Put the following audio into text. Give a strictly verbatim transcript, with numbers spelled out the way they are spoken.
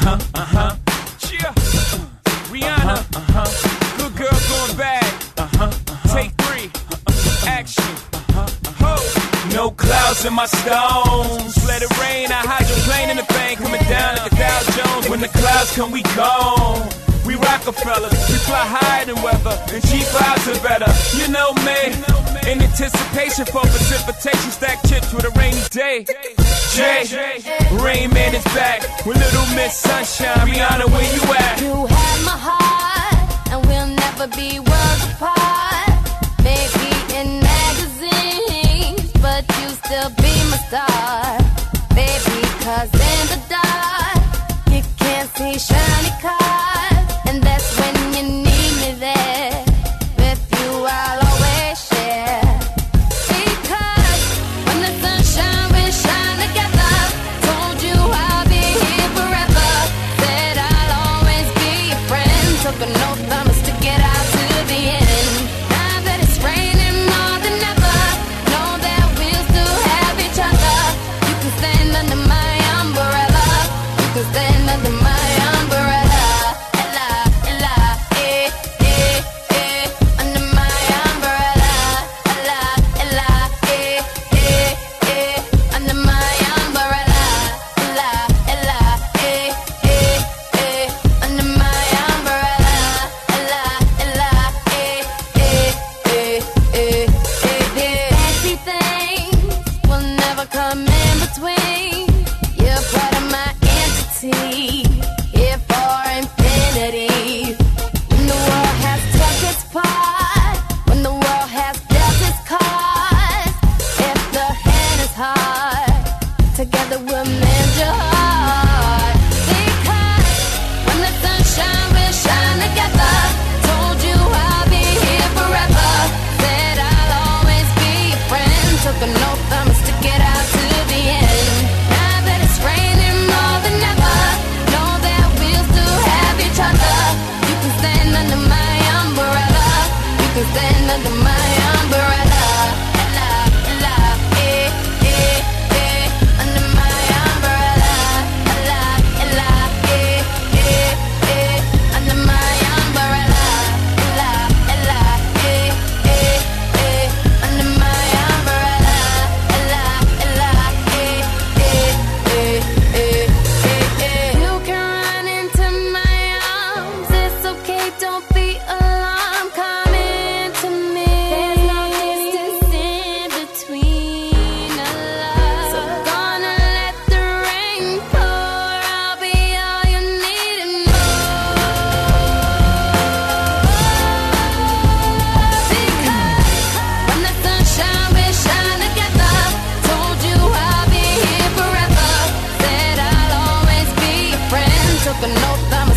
uh-huh, uh-huh. Yeah. Rihanna, uh-huh. Good girl going bad. Uh-huh, uh-huh. Take three. Uh-huh. Action. Uh-huh, uh-huh. No clouds in my stones. Let it rain. I hydroplane in the bank, coming down like a Dow Jones. When the clouds come, we gone. We Rockefellers, we fly higher than weather, and cheap vibes are better. You know me, in anticipation for precipitation, stack chips with a rainy day. Jay, Rain Man is back with Little Miss Sunshine. Rihanna, where you at? You have my heart, and we'll never be worlds apart. Maybe in magazines, but you still be my star. Baby, cause in the dark, you can't see shiny cars. And that's when you need me there. With you I'll always share. Because when the sunshine will shine together. Told you I'll be here forever. Said I'll always be your friend. Took an oath I'ma stick it out to the end. Now that it's raining more than ever, know that we'll still have each other. You can stand under my umbrella. You can stand under my umbrella. Come in between. You're part of my entity, here for infinity. When the world has took its part, when the world has dealt its cards, if the hand is hard, together we'll mend your heart. Because when the sunshine will shine together. Told you I'll be here forever. Said I'll always be your friend. Took an oath I'ma stick it out to the end. Now that it's raining more than ever, know that we'll still have each other. You can stand under my umbrella. You can stand under my umbrella. Ella, ella, eh, eh, eh, under my umbrella. Ella, ella, eh, eh, eh, under my umbrella. Ella, ella, eh, eh, eh, under my umbrella. Ella, ella, eh, eh, eh, eh, eh, eh. You can run into my arms. It's okay, don't be alarmed. Come into me. There's no distance in between our love. So gonna let the rain pour. I'll be all you need and more. Because when the sunshine will shine together. Told you I'll be here forever. Said I'll always be your friend. Took an oath I'm